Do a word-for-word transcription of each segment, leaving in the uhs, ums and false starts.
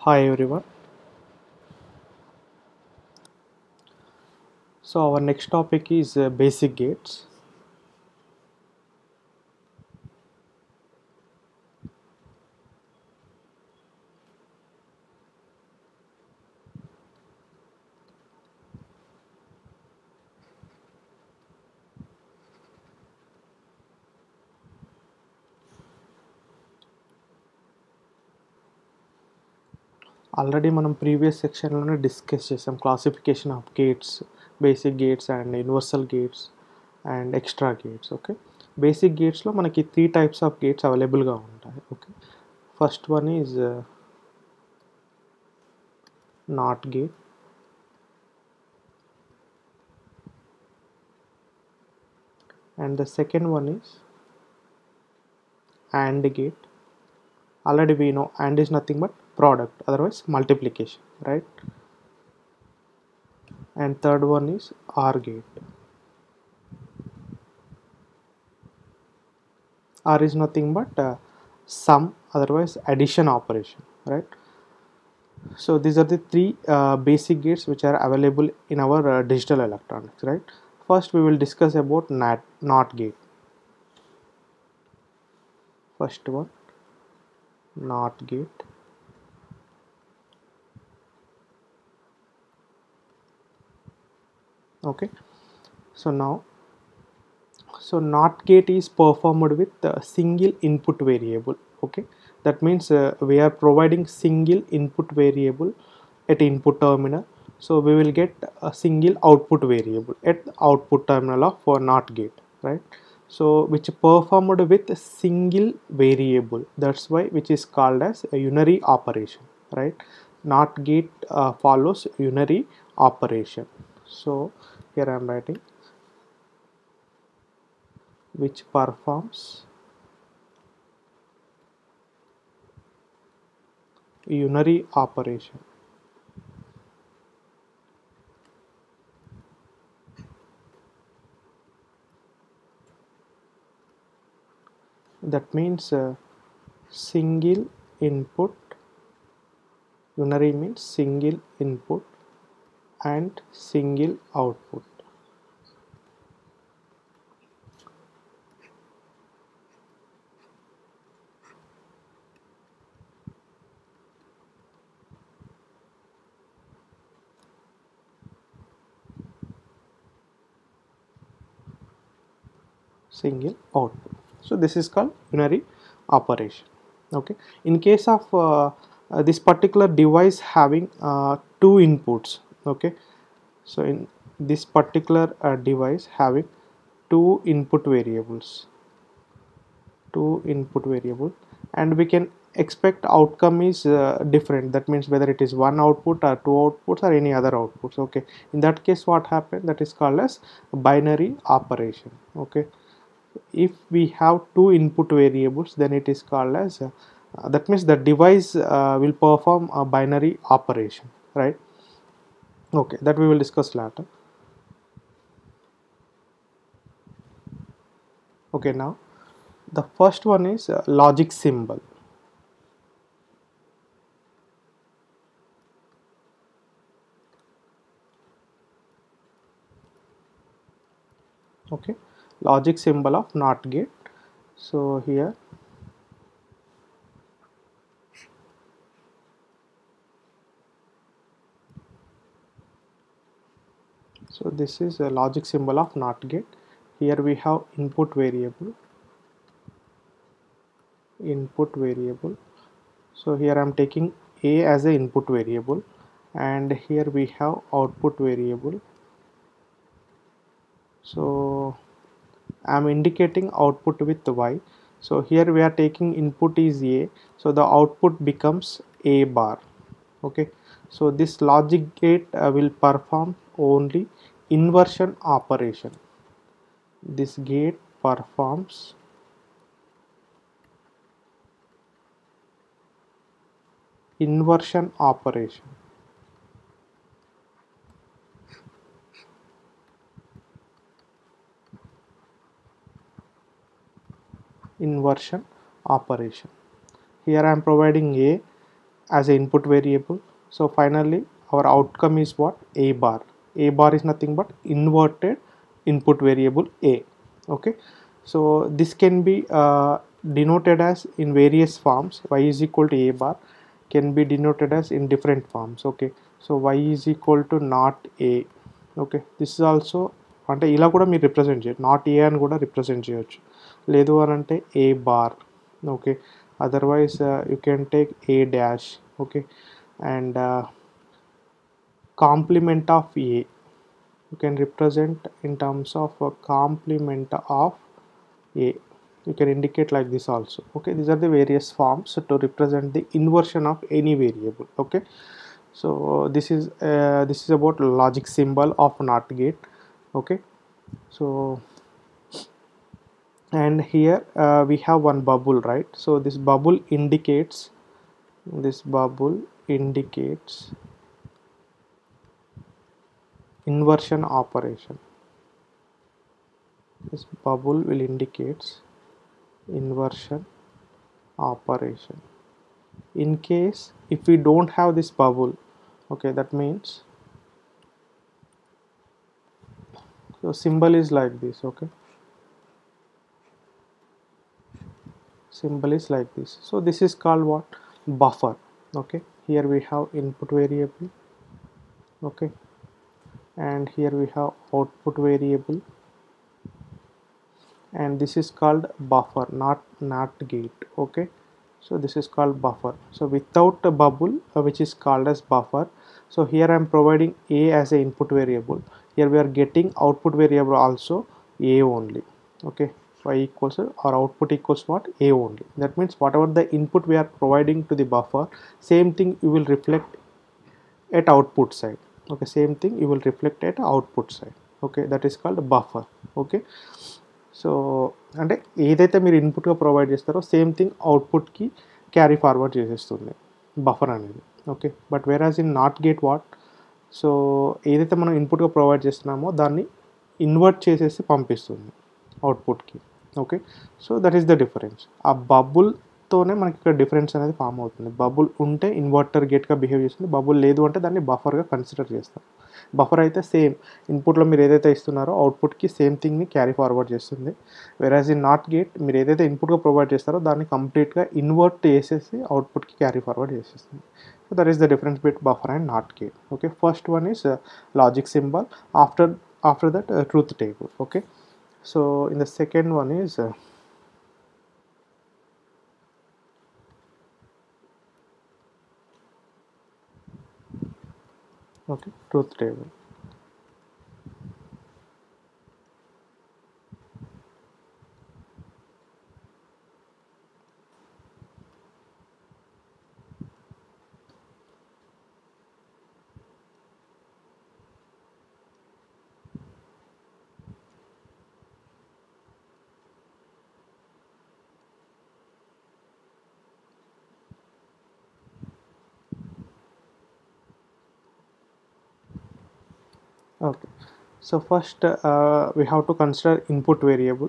Hi everyone. So our next topic is uh, basic gates. Already మనం previous సెక్షన్లోనే discuss చేసాం classification of gates, basic gates and universal gates and extra gates. Okay, basic గేట్స్లో మనకి three types of gates అవైలబుల్గా ఉంటాయి. Okay, first one is not gate, and the second one is AND gate. Already we know AND is nothing but product, otherwise multiplication, right? And third one is OR gate. OR is nothing but uh, sum, otherwise addition operation, right? So these are the three uh, basic gates which are available in our uh, digital electronics, right? First we will discuss about NAT, NOT gate. First one, NOT gate. Okay, so now, so NOT gate is performed with a single input variable. Okay, that means uh, we are providing single input variable at input terminal, so we will get a single output variable at the output terminal of for NOT gate, right? So which performed with a single variable, that's why which is called as a unary operation, right? NOT gate uh, follows unary operation. So here I am writing which performs unary operation. That means uh, single input, unary means single input and single output. Single output. So this is called unary operation. Okay, in case of uh, uh, this particular device having uh, two inputs. Okay, so in this particular uh, device having two input variables, two input variable, and we can expect outcome is uh, different. That means whether it is one output or two outputs or any other outputs. Okay, in that case what happened, that is called as binary operation. Okay, if we have two input variables, then it is called as uh, uh, that means the device uh, will perform a binary operation, right? Okay, that we will discuss later. Okay, now the first one is uh, logic symbol. Okay, logic symbol of NOT gate. So here, so this is a logic symbol of NOT gate. Here we have input variable, input variable. So here I am taking a as a input variable, and here we have output variable. So I am indicating output with y. So here we are taking input is a, so the output becomes a bar. Okay, so this logic gate uh, will perform only inversion operation. This gate performs inversion operation. Inversion operation. Here I am providing a, as an input variable. So finally our outcome is what? A bar. A bar is nothing but inverted input variable A. Okay, so this can be uh, denoted as in various forms. Y is equal to A bar can be denoted as in different forms. Okay, so y is equal to not A. Okay, this is also అంటే ఇలా కూడా మీరు represent చేయొచ్చు, not a అని కూడా represent చేయొచ్చు. లేదు అని అంటే A bar. Okay, otherwise you can take a dash. Okay, and complement of A, you can represent in terms of a complement of A. You can indicate like this also. Okay, these are the various forms to represent the inversion of any variable. Okay, so this is uh, this is about logic symbol of NOT gate. Okay, so and here uh, we have one bubble, right? So this bubble indicates this bubble indicates inversion operation. This bubble will indicates inversion operation. In case if we don't have this bubble, okay, that means so symbol is like this. Okay, symbol is like this. So this is called what? Buffer. Okay, here we have input variable. Okay, and here we have output variable, and this is called buffer, not not gate. Okay, so this is called buffer. So without a bubble, uh, which is called as buffer, so here I am providing A as a input variable. Here we are getting output variable also A only. Okay, y equals or output equals what? A only. That means whatever the input we are providing to the buffer, same thing you will reflect at output side. Okay, same thing you will reflect at output side. Okay, that is called buffer. Okay, so అంటే ఏదైతే మీరు ఇన్పుట్గా provide చేస్తారో same thing అవుట్పుట్కి carry forward చేసేస్తుంది buffer అనేది. Okay, but whereas in not gate what, so ఏదైతే మనం ఇన్పుట్గా ప్రొవైడ్ చేస్తున్నామో దాన్ని ఇన్వర్ట్ చేసేసి పంపిస్తుంది అవుట్పుట్కి. Okay, so that is the difference. ఆ బబుల్తోనే మనకి ఇక్కడ డిఫరెన్స్ అనేది ఫామ్ అవుతుంది. బబుల్ ఉంటే ఇన్వర్టర్ గేట్గా బిహేవ్ చేస్తుంది, బబుల్ లేదు అంటే దాన్ని బఫర్గా కన్సిడర్ చేస్తాం. బఫర్ అయితే సేమ్ ఇన్పుట్లో మీరు ఏదైతే ఇస్తున్నారో అవుట్పుట్కి సేమ్ థింగ్ని క్యారీ ఫార్వర్డ్ చేస్తుంది. వెరాజ్ ఇన్ నాట్ గేట్ మీరు ఏదైతే ఇన్పుట్గా ప్రొవైడ్ చేస్తారో దాన్ని కంప్లీట్గా ఇన్వర్ట్ చేసేసి అవుట్పుట్కి క్యారీ ఫార్వర్డ్ చేసేస్తుంది. So that is the difference bit buffer and not gate. Okay, first one is logic symbol, after after that truth table. Okay, so in the second one is okay, truth table. Okay, so first uh, we have to consider input variable.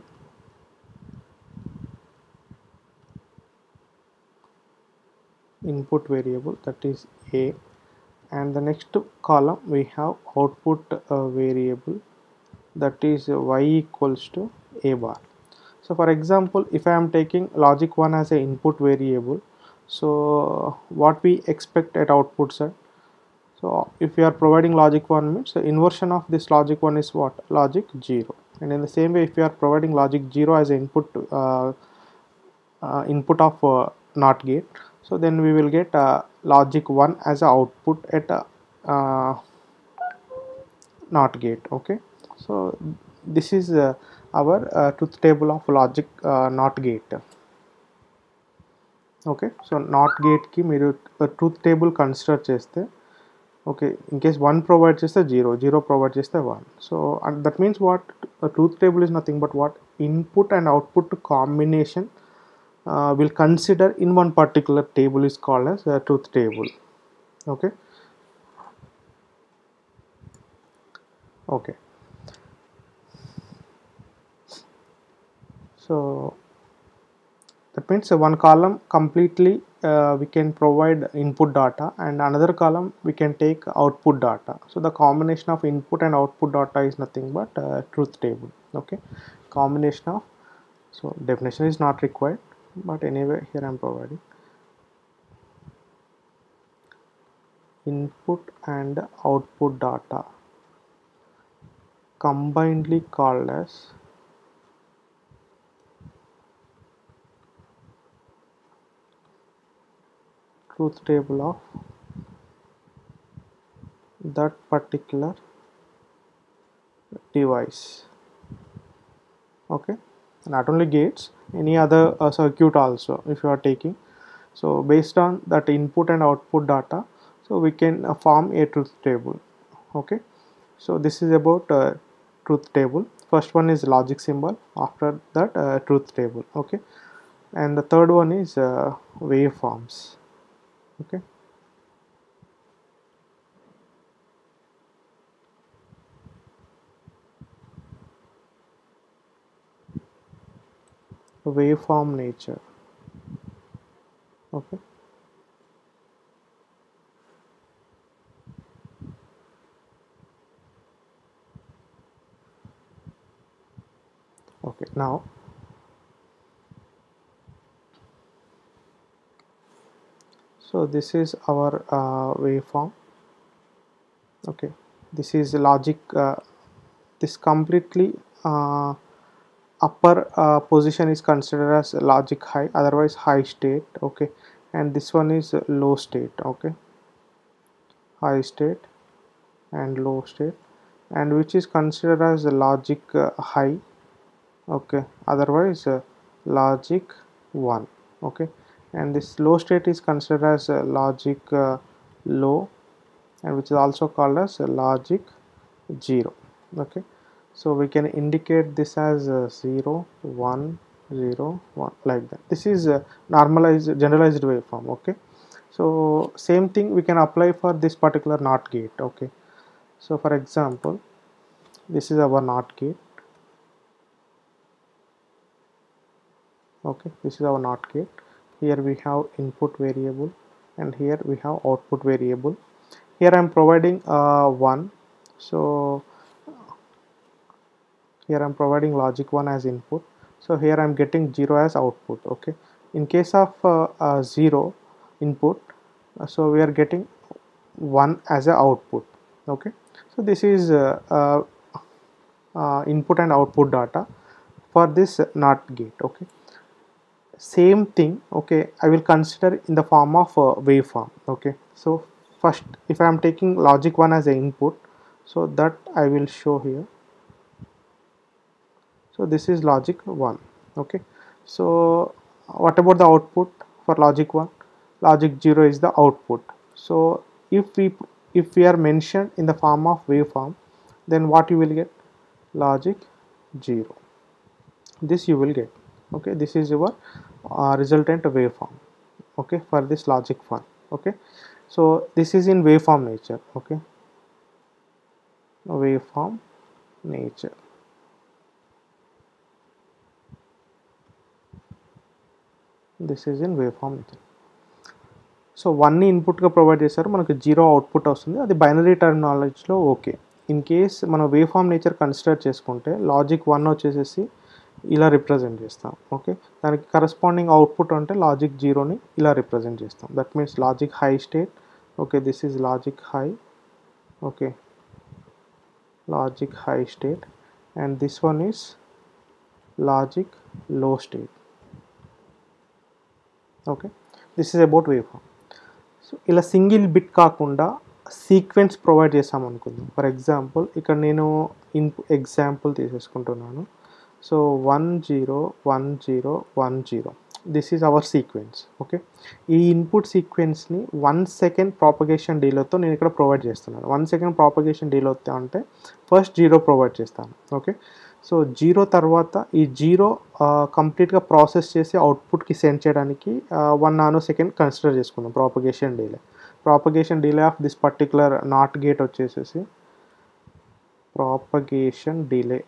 Input variable, that is A, and the next column we have output uh, variable, that is y equals to A bar. So for example, if I am taking logic one as an input variable, so what we expect at output side? So if you are providing logic one means the inversion of this logic one is what? Logic zero. And in the same way, if you are providing logic zero as an input uh, uh, input of uh, NOT gate, so then we will get uh, logic one as a output at a uh, NOT gate. Okay, so this is uh, our uh, truth table of logic uh, NOT gate. Okay, so NOT gate ki మీరు truth table consider చేస్తే, okay, in case one provide చేస్తే zero, zero provide చేస్తే one. So and that means what? A truth table is nothing but what? Input and output combination uh, will consider in one particular table is called as a truth table. Okay, okay, so that means uh, one column completely uh, we can provide input data, and another column we can take output data. So the combination of input and output data is nothing but uh, truth table. Okay, combination of, so definition is not required, but anyway here I am providing input and output data combinedly called as truth table of that particular device. Okay, not only gates, any other uh, circuit also if you are taking. So based on that input and output data, so we can uh, form a truth table. Okay, so this is about uh, truth table. First one is logic symbol, after that uh, truth table. Okay, and the third one is uh, waveforms. Okay, waveform nature. Okay, okay, now so this is our uh, waveform. Okay, this is logic, uh, this completely uh, upper uh, position is considered as logic high, otherwise high state. Okay, and this one is low state. Okay, high state and low state, and which is considered as logic uh, high. Okay, otherwise uh, logic one. Okay, and this low state is considered as uh, logic uh, low, and which is also called as uh, logic zero. Okay, so we can indicate this as uh, zero one zero one, like that. This is a normalized generalized waveform. Okay, so same thing we can apply for this particular NOT gate. Okay, so for example, this is our NOT gate. Okay, this is our NOT gate. Here we have input variable, and here we have output variable. Here I am providing uh, one, so here I'm providing logic one as input, so here I'm getting zero as output. Okay, in case of uh, uh, zero input, uh, so we are getting one as a output. Okay, so this is uh, uh, uh, input and output data for this NOT gate. Okay, same thing. Okay, I will consider in the form of a waveform. Okay, so first if I am taking logic one as a input, so that I will show here. So this is logic one. Okay, so what about the output for logic one? Logic zero is the output. So if we if we are mentioned in the form of waveform, then what you will get? Logic zero, this you will get. Okay, this is your uh, resultant waveform. Okay, for this logic one. Okay, so this is in waveform nature. Okay, waveform nature. This is in waveform nature. So one ఇన్పుట్గా provide చేశారు, మనకు zero output వస్తుంది, అది binary టర్మినాలజీలో okay. In case మనం waveform nature consider చేసుకుంటే logic one వచ్చేసేసి ఇలా రిప్రజెంట్ చేస్తాం. ఓకే, దానికి కరస్పాండింగ్ అవుట్పుట్ అంటే లాజిక్ జీరోని ఇలా రిప్రజెంట్ చేస్తాం. That means logic high state. Okay, this is logic high. Okay, logic high state, and this one is logic low state. Okay, this is about waveform. So ఇలా single bit కాకుండా sequence provide చేసాం అనుకుందాం. For example ఇక్కడ నేను in example తీసేసుకుంటున్నాను. So one zero one zero one zero, this is our sequence. Okay, ఈ input సీక్వెన్స్ని one second propagation డీలోతో నేను ఇక్కడ ప్రొవైడ్ చేస్తున్నాను. వన్ సెకండ్ ప్రాపగేషన్ డీలోతో అంటే ఫస్ట్ జీరో ప్రొవైడ్ చేస్తాను. ఓకే, సో జీరో తర్వాత ఈ జీరో కంప్లీట్గా ప్రాసెస్ చేసి అవుట్పుట్కి సెండ్ చేయడానికి వన్ నానో సెకండ్ కన్సిడర్ చేసుకుందాం propagation delay. Propagation delay of this particular not gate వచ్చేసేసి propagation delay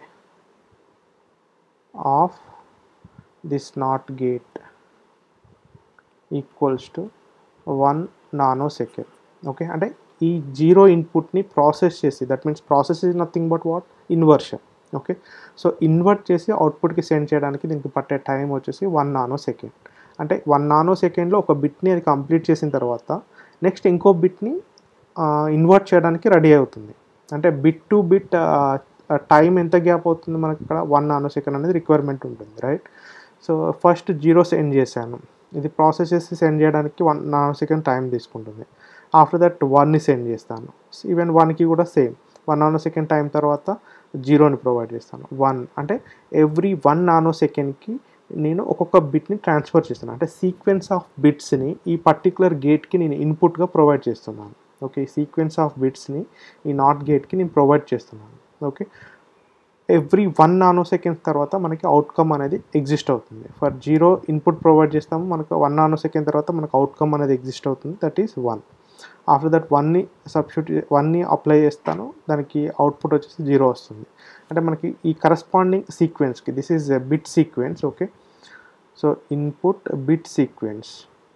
of this not gate equals to one nanosecond. Okay, అంటే ఈ జీరో ఇన్పుట్ని ప్రాసెస్ చేసి, that means process is nothing but what, inversion. Okay, so invert చేసి అవుట్పుట్కి send చేయడానికి దీనికి పట్టే టైం వచ్చేసి వన్ నానో సెకండ్. అంటే వన్ నానో సెకండ్లో ఒక బిట్ని అది కంప్లీట్ చేసిన తర్వాత నెక్స్ట్ ఇంకో బిట్ని ఇన్వర్ట్ చేయడానికి రెడీ అవుతుంది. అంటే బిట్ టు బిట్ టైం ఎంత గ్యాప్ అవుతుంది మనకి ఇక్కడ, వన్ నానో సెకండ్ అనేది రిక్వైర్మెంట్ ఉంటుంది, right. So first zero send చేశాను, ఇది ప్రాసెస్ చేసి సెండ్ చేయడానికి వన్ నానో సెకండ్ టైం తీసుకుంటుంది. ఆఫ్టర్ దట్ వన్ని సెండ్ చేస్తాను, ఈవెన్ వన్కి కూడా same one nanosecond time తర్వాత జీరోని ప్రొవైడ్ చేస్తాను. వన్ అంటే ఎవ్రీ వన్ నానో సెకండ్కి నేను ఒక్కొక్క బిట్ని ట్రాన్స్ఫర్ చేస్తాను. అంటే సీక్వెన్స్ ఆఫ్ బిట్స్ని ఈ పర్టికులర్ గేట్కి నేను ఇన్పుట్గా ప్రొవైడ్ చేస్తున్నాను. ఓకే, ఈ సీక్వెన్స్ ఆఫ్ బిట్స్ని ఈ నాట్ గేట్కి నేను ప్రొవైడ్ చేస్తున్నాను. Okay, every one nanoseconds తర్వాత మనకి అవుట్కమ్ అనేది ఎగ్జిస్ట్ అవుతుంది. ఫర్ జీరో ఇన్పుట్ ప్రొవైడ్ చేస్తాము, మనకు వన్ నానో సెకండ్ తర్వాత మనకు అవుట్కమ్ అనేది ఎగ్జిస్ట్ అవుతుంది, that is one. After that వన్ని సబ్స్టిట్యూట్ వన్ని అప్లై చేస్తాను, దానికి అవుట్పుట్ వచ్చేసి జీరో వస్తుంది. అంటే మనకి ఈ కరస్పాండింగ్ సీక్వెన్స్కి, this is bit sequence. Okay, so input bit sequence,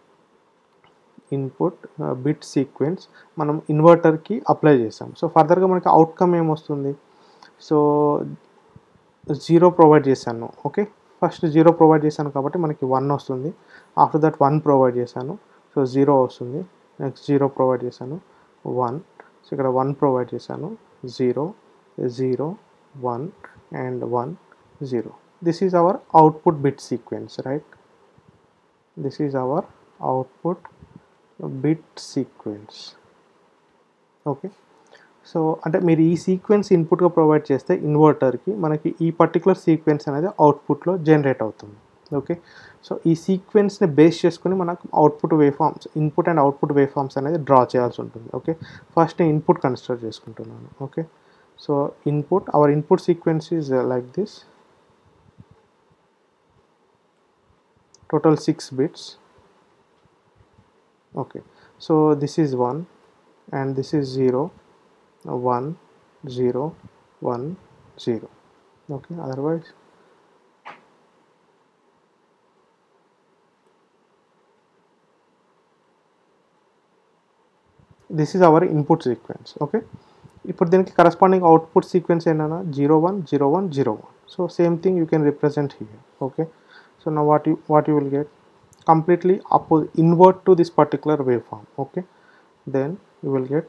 input bit sequence మనం ఇన్వర్టర్కి అప్లై చేసాం. సో ఫర్దర్గా మనకి అవుట్కమ్ ఏమొస్తుంది, సో జీరో ప్రొవైడ్ చేశాను. ఓకే, ఫస్ట్ జీరో ప్రొవైడ్ చేశాను కాబట్టి మనకి వన్ వస్తుంది. ఆఫ్టర్ దట్ వన్ ప్రొవైడ్ చేశాను, సో జీరో వస్తుంది. నెక్స్ట్ జీరో ప్రొవైడ్ చేశాను, వన్. సో ఇక్కడ వన్ ప్రొవైడ్ చేశాను, zero, zero, one and one, zero. This is our output bit sequence, right. This is our output bit sequence. Okay, so అంటే మీరు ఈ sequence ఇన్పుట్గా provide చేస్తే ఇన్వర్టర్కి మనకి ఈ పర్టికులర్ సీక్వెన్స్ అనేది అవుట్పుట్లో జనరేట్ అవుతుంది. ఓకే, సో ఈ సీక్వెన్స్ని బేస్ చేసుకుని మనకు output waveforms, input and output waveforms అనేది డ్రా చేయాల్సి ఉంటుంది. ఓకే, ఫస్ట్ నేను ఇన్పుట్ కన్సిడర్ చేసుకుంటున్నాను. Okay, so input, our input sequence is like this, total six bits. Okay, so this is one and this is zero, one, zero, one, zero. Okay, otherwise this is our input sequence. Okay, ఇప్పుడు దీనికి corresponding output sequence ఏంటన్నా zero one zero one zero one. So same thing you can represent here. Okay, so now what you what you will get, completely opposite, invert to this particular waveform. Okay, then you will get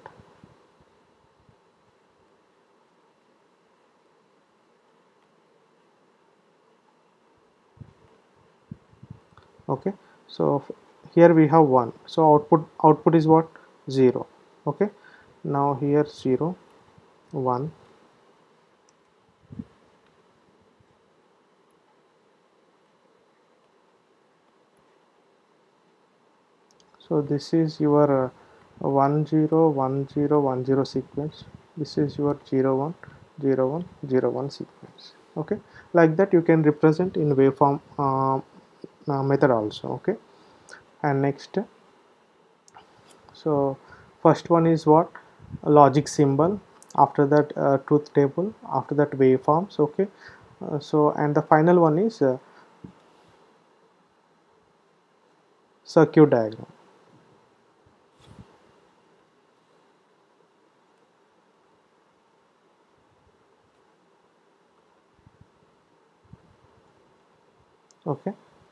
okay, so here we have one, so output output is what, zero. Okay, now here zero, one, so this is your uh, one zero one zero one zero sequence, this is your zero one zero one zero one sequence. Okay, like that you can represent in waveform uh, uh, method also. Okay, and next, so first one is what, a logic symbol, after that uh, truth table, after that waveforms. Okay, uh, so and the final one is uh, circuit diagram. Okay,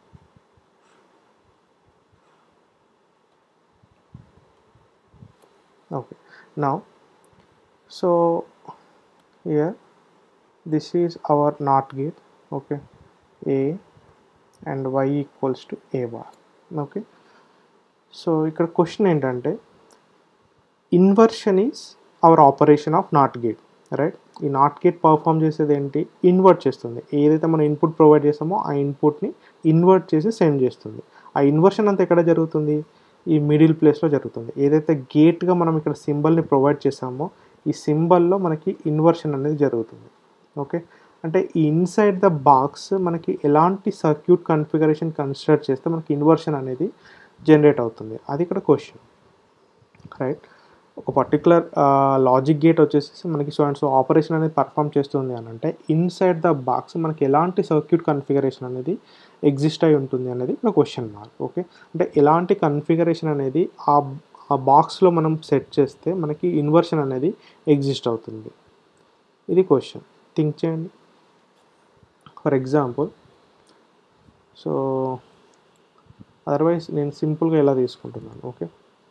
okay, now so here this is our NOT gate. Okay, A and Y equals to A bar. Okay, so ఇక్కడ question ఏంటంటే inversion is our operation of not gate, right. ఈ not gate perform చేసేది ఏంటి, invert చేస్తుంది. ఏదైతే మనం input provide చేస్తామో ఆ ఇన్పుట్ని ఇన్వర్ట్ చేసి సెండ్ చేస్తుంది. ఆ ఇన్వర్షన్ అంతా ఎక్కడ జరుగుతుంది, ఈ మిడిల్ ప్లేస్లో జరుగుతుంది. ఏదైతే గేట్గా మనం ఇక్కడ సింబల్ని ప్రొవైడ్ చేసామో ఈ సింబల్లో మనకి ఇన్వర్షన్ అనేది జరుగుతుంది. ఓకే, అంటే ఈ ఇన్సైడ్ ద బాక్స్ మనకి ఎలాంటి సర్క్యూట్ కన్ఫిగరేషన్ కన్సిడర్ చేస్తే మనకి ఇన్వర్షన్ అనేది జనరేట్ అవుతుంది, అది ఇక్కడ క్వశ్చన్, రైట్. ఒక పర్టికులర్ లాజిక్ గేట్ వచ్చేసి మనకి సో అండ్ సో ఆపరేషన్ అనేది పర్ఫామ్ చేస్తుంది అని అంటే ఇన్సైడ్ ద బాక్స్ మనకి ఎలాంటి సర్క్యూట్ కన్ఫిగరేషన్ అనేది ఎగ్జిస్ట్ అయి ఉంటుంది అనేది ఇక్కడ క్వశ్చన్ మార్క్. ఓకే, అంటే ఎలాంటి కన్ఫిగరేషన్ అనేది ఆ ఆ బాక్స్లో మనం సెట్ చేస్తే మనకి ఇన్వర్షన్ అనేది ఎగ్జిస్ట్ అవుతుంది, ఇది క్వశ్చన్. థింక్ చేయండి. ఫర్ ఎగ్జాంపుల్, సో అదర్వైజ్ నేను సింపుల్గా ఎలా తీసుకుంటున్నాను. ఓకే,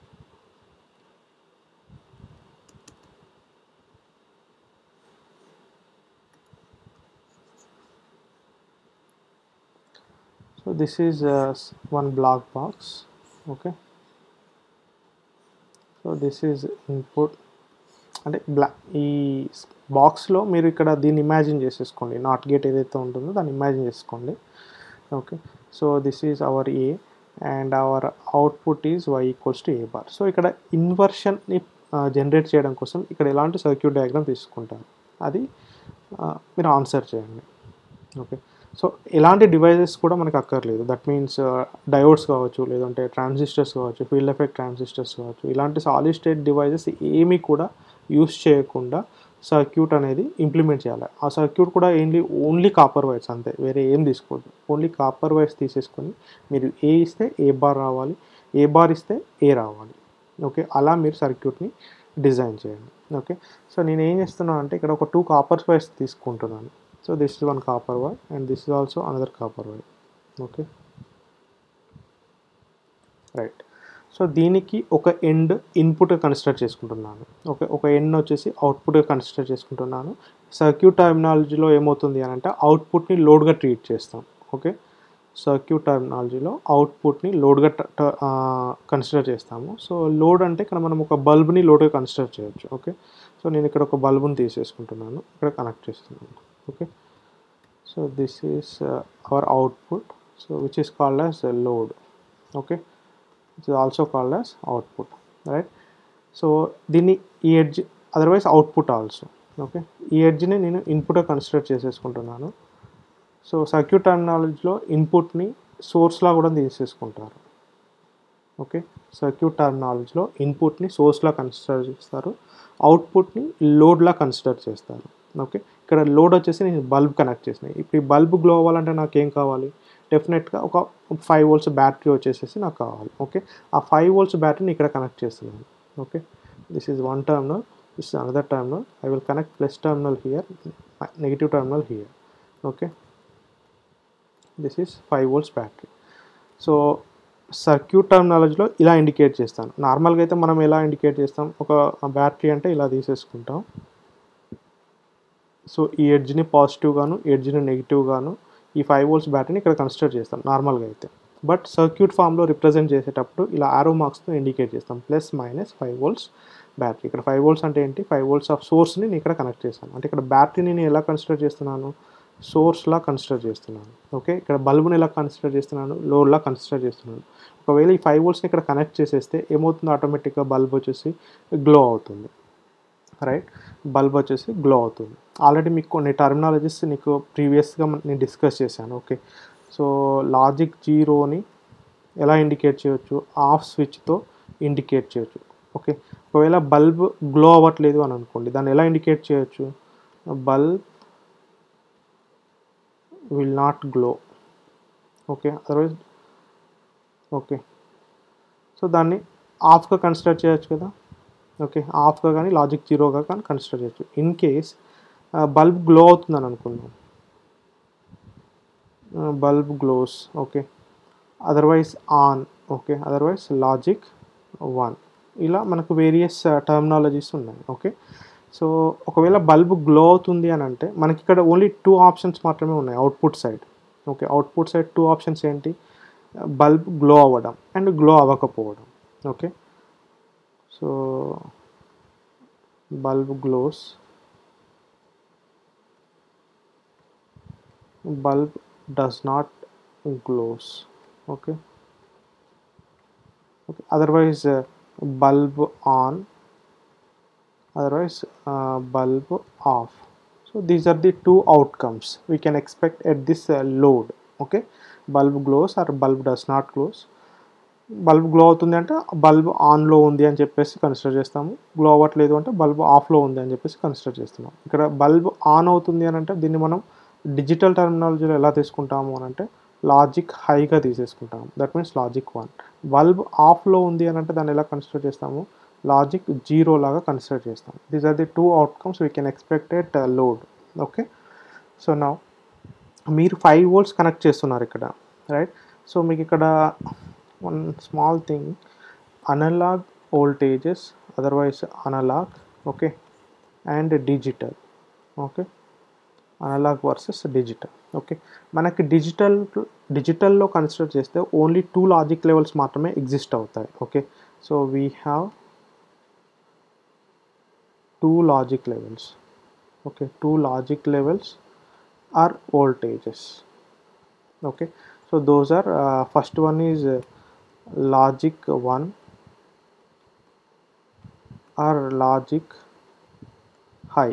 so this is uh, one block box. Okay, so this is input. అంటే బ్లా ఈ బాక్స్లో మీరు ఇక్కడ దీన్ని ఇమాజిన్ చేసేసుకోండి, నాట్ గేట్ ఏదైతే ఉంటుందో దాన్ని ఇమాజిన్ చేసుకోండి. Okay, so this is our A and our output is Y equals to A bar. సో ఇక్కడ ఇన్వర్షన్ని జనరేట్ చేయడం కోసం ఇక్కడ ఎలాంటి సర్క్యూట్ డయాగ్రామ్ తీసుకుంటారు అది మీరు ఆన్సర్ చేయండి. ఓకే, సో ఎలాంటి డివైజెస్ కూడా మనకు అక్కర్లేదు. దట్ మీన్స్ డయోడ్స్ కావచ్చు, లేదంటే ట్రాన్సిస్టర్స్ కావచ్చు, ఫీల్డ్ ఎఫెక్ట్ ట్రాన్సిస్టర్స్ కావచ్చు, ఇలాంటి సాలిడ్ స్టేట్ డివైజెస్ ఏమీ కూడా యూస్ చేయకుండా సర్క్యూట్ అనేది ఇంప్లిమెంట్ చేయాలి. ఆ సర్క్యూట్ కూడా ఏంటి, ఓన్లీ కాపర్ వైర్స్ అంతే, వేరే ఏం తీసుకోవద్దు. ఓన్లీ కాపర్ వైర్స్ తీసేసుకొని మీరు ఏ ఇస్తే ఏ బార్ రావాలి, ఏ బార్ ఇస్తే ఏ రావాలి. ఓకే, అలా మీరు సర్క్యూట్ని డిజైన్ చేయండి. ఓకే, సో నేను ఏం చేస్తున్నాను అంటే ఇక్కడ ఒక టూ కాపర్ వైర్స్ తీసుకుంటున్నాను. So this is one copper wire and this is also another copper wire. Okay, right. So దీనికి ఒక ఎండ్ ఇన్పుట్గా కన్సిడర్ చేసుకుంటున్నాను. ఓకే, ఒక ఎండ్ వచ్చేసి అవుట్పుట్గా కన్సిడర్ చేసుకుంటున్నాను. సర్క్యూట్ టర్మినాలజీలో ఏమవుతుంది అని అంటే అవుట్పుట్ని లోడ్గా ట్రీట్ చేస్తాం. ఓకే, సర్క్యూట్ టర్మినాలజీలో అవుట్పుట్ని లోడ్గా కన్సిడర్ చేస్తాము. సో లోడ్ అంటే ఇక్కడ మనం ఒక బల్బ్ని లోడ్గా కన్సిడర్ చేయొచ్చు. ఓకే, సో నేను ఇక్కడ ఒక బల్బుని తీసేసుకుంటున్నాను, ఇక్కడ కనెక్ట్ చేస్తున్నాను. Okay, so this is uh, our output, so which is called as a load. Okay, it is also called as output, right? So దీన్ని ఈ edge otherwise output also. Okay, ఈ ఎడ్జ్ని నేను ఇన్పుట్గా కన్సిడర్ చేసేసుకుంటున్నాను. సో సర్క్యూట్ టర్మినాలజీలో ఇన్పుట్ని సోర్స్లా కూడా తీసేసుకుంటారు. ఓకే, సర్క్యూట్ టర్మినాలజీలో ఇన్పుట్ని సోర్స్లా కన్సిడర్ చేస్తారు, అవుట్పుట్ని లోడ్లా కన్సిడర్ చేస్తారు. ఓకే, ఇక్కడ లోడ్ వచ్చేసి నేను బల్బ్ కనెక్ట్ చేసినాయి. ఇప్పుడు ఈ బల్బ్ గ్లో అవ్వాలంటే నాకు ఏం కావాలి, డెఫినెట్గా ఒక ఫైవ్ వోల్ట్స్ బ్యాటరీ వచ్చేసేసి నాకు కావాలి. ఓకే, ఆ ఫైవ్ వోల్ట్స్ బ్యాటరీని ఇక్కడ కనెక్ట్ చేస్తున్నాను. Okay, this is one terminal, this is another terminal. I will connect plus terminal here, negative terminal here. Okay, this is five volts battery. So circuit టర్మినాలజీలో ఇలా indicate చేస్తాను. నార్మల్గా అయితే మనం ఎలా ఇండికేట్ చేస్తాం, ఒక బ్యాటరీ అంటే ఇలా తీసేసుకుంటాం. సో ఈ ఎడ్జ్ని పాజిటివ్ గాను, ఎడ్జ్ని నెగిటివ్ గాను ఈ ఫైవ్ వోల్ట్స్ బ్యాటరీని ఇక్కడ కన్సిడర్ చేస్తాం నార్మల్గా అయితే. బట్ సర్క్యూట్ ఫామ్లో రిప్రజెంట్ చేసేటప్పుడు ఇలా ఆరో మార్క్స్తో ఇండికేట్ చేస్తాం, plus minus five volts battery. ఇక్కడ ఫైవ్ వోల్ట్స్ అంటే ఏంటి, ఫైవ్ వోల్ట్స్ ఆఫ్ సోర్స్ని నేను ఇక్కడ కనెక్ట్ చేస్తాను. అంటే ఇక్కడ బ్యాటరీని నేను ఎలా కన్సిడర్ చేస్తున్నాను, సోర్స్లా కన్సిడర్ చేస్తున్నాను. ఓకే, ఇక్కడ బల్బుని ఎలా కన్సిడర్ చేస్తున్నాను, లోడ్లా కన్సిడర్ చేస్తున్నాను. ఒకవేళ ఈ ఫైవ్ వోల్ట్స్ని ఇక్కడ కనెక్ట్ చేసేస్తే ఏమవుతుంది, ఆటోమేటిక్గా బల్బ్ వచ్చేసి గ్లో అవుతుంది. రైట్, బల్బ్ వచ్చేసి గ్లో అవుతుంది. ఆల్రెడీ మీకు కొన్ని టర్మినాలజీస్ నీకు ప్రీవియస్గా నేను డిస్కస్ చేశాను. ఓకే, సో లాజిక్ జీరోని ఎలా ఇండికేట్ చేయొచ్చు, ఆఫ్ స్విచ్తో ఇండికేట్ చేయొచ్చు. ఓకే, ఒకవేళ బల్బ్ గ్లో అవ్వట్లేదు అని అనుకోండి, దాన్ని ఎలా ఇండికేట్ చేయొచ్చు, bulb will not glow. Okay, otherwise okay, so దాన్ని ఆఫ్గా కన్సిడర్ చేయొచ్చు కదా. ఓకే, ఆఫ్గా కానీ లాజిక్ జీరోగా కానీ కన్సిడర్ చేయొచ్చు. ఇన్ కేస్ బల్బ్ గ్లో అవుతుందని అనుకుందాం, bulb glows. Okay, otherwise on. Okay, otherwise logic one. ఇలా మనకు వేరియస్ టర్మినాలజీస్ ఉన్నాయి. ఓకే, సో ఒకవేళ బల్బ్ గ్లో అవుతుంది అని అంటే మనకి ఇక్కడ ఓన్లీ టూ ఆప్షన్స్ మాత్రమే ఉన్నాయి output side. Okay, output side two options ఏంటి, బల్బ్ గ్లో అవ్వడం అండ్ గ్లో అవ్వకపోవడం. Okay, so bulb glows, bulb does not glows. Okay, okay, otherwise uh, bulb on, otherwise uh, bulb off. So these are the two outcomes we can expect at this uh, load. Okay, bulb glows or bulb does not glows. Bulb glow అవుతుంది అంటే bulb ఆన్లో ఉంది అని చెప్పేసి consider చేస్తాము, glow అవ్వట్లేదు అంటే bulb ఆఫ్లో ఉంది అని చెప్పేసి కన్సిడర్ చేస్తున్నాం. ఇక్కడ బల్బ్ ఆన్ అవుతుంది అని అంటే దీన్ని మనం డిజిటల్ టర్మినాలజీలో ఎలా తీసుకుంటాము అని అంటే లాజిక్ హైగా తీసేసుకుంటాము. That means logic one. Bulb ఆఫ్లో ఉంది అని అంటే దాన్ని ఎలా కన్సిడర్ చేస్తాము, లాజిక్ జీరో లాగా కన్సిడర్ చేస్తాం. These are the two outcomes we can expect at load. Okay, so now మీరు ఫైవ్ వోల్ట్స్ కనెక్ట్ చేస్తున్నారు ఇక్కడ, రైట్. సో మీకు ఇక్కడ one small thing, analog voltages, otherwise analog, okay, and digital. Okay, analog versus digital. Okay, మనకి digital డిజిటల్లో consider చేస్తే only two logic levels మాత్రమే exist అవుతాయి. Okay, so we have two logic levels. Okay, two logic levels are voltages. Okay, so those are uh, first one is uh, logic one or logic high.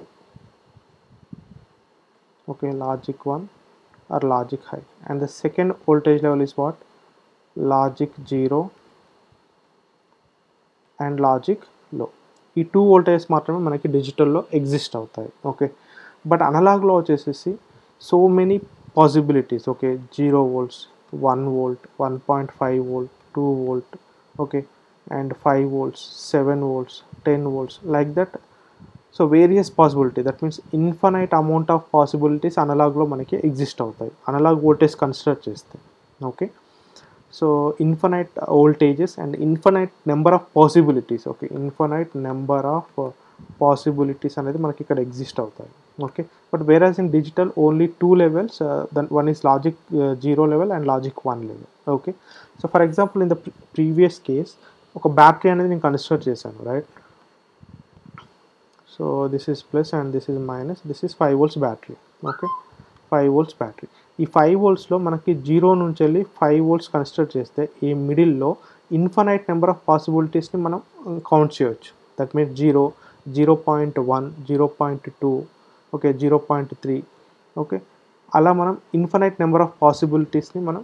Okay, logic one or logic high, and the second voltage level is what, logic zero and logic low. ఈ two voltage మాత్రమే మనకి డిజిటల్లో exist అవుతాయి. Okay, but అనలాగ్లో వచ్చేసేసి so many possibilities. Okay, zero volts, one volt, one point five volt, two volt, okay, and five volts, seven volts, ten volts, like that. So various possibility, that means infinite amount of possibilities అనలాగ్లో మనకి exist అవుతాయి analog voltage consider చేస్తే. Okay, so infinite voltages and infinite number of possibilities. Okay, infinite number of possibilities అనేది మనకి ఇక్కడ exist అవుతాయి. Okay, but whereas in digital only two levels, then one is logic zero level and logic one level. Okay, so for example in the previous case ఒక battery అనేది నేను consider చేశాను, right. So this is plus and this is minus, this is five volts battery. Okay, five volts battery. ఈ five వోల్ట్స్లో మనకి zero నుంచి వెళ్ళి five volts consider చేస్తే ఈ మిడిల్లో ఇన్ఫనైట్ నెంబర్ ఆఫ్ పాసిబిలిటీస్ని మనం కౌంట్ చేయొచ్చు. That means zero, zero point one, zero point two, okay, zero point three. Okay, అలా మనం ఇన్ఫనైట్ నెంబర్ ఆఫ్ పాసిబిలిటీస్ని మనం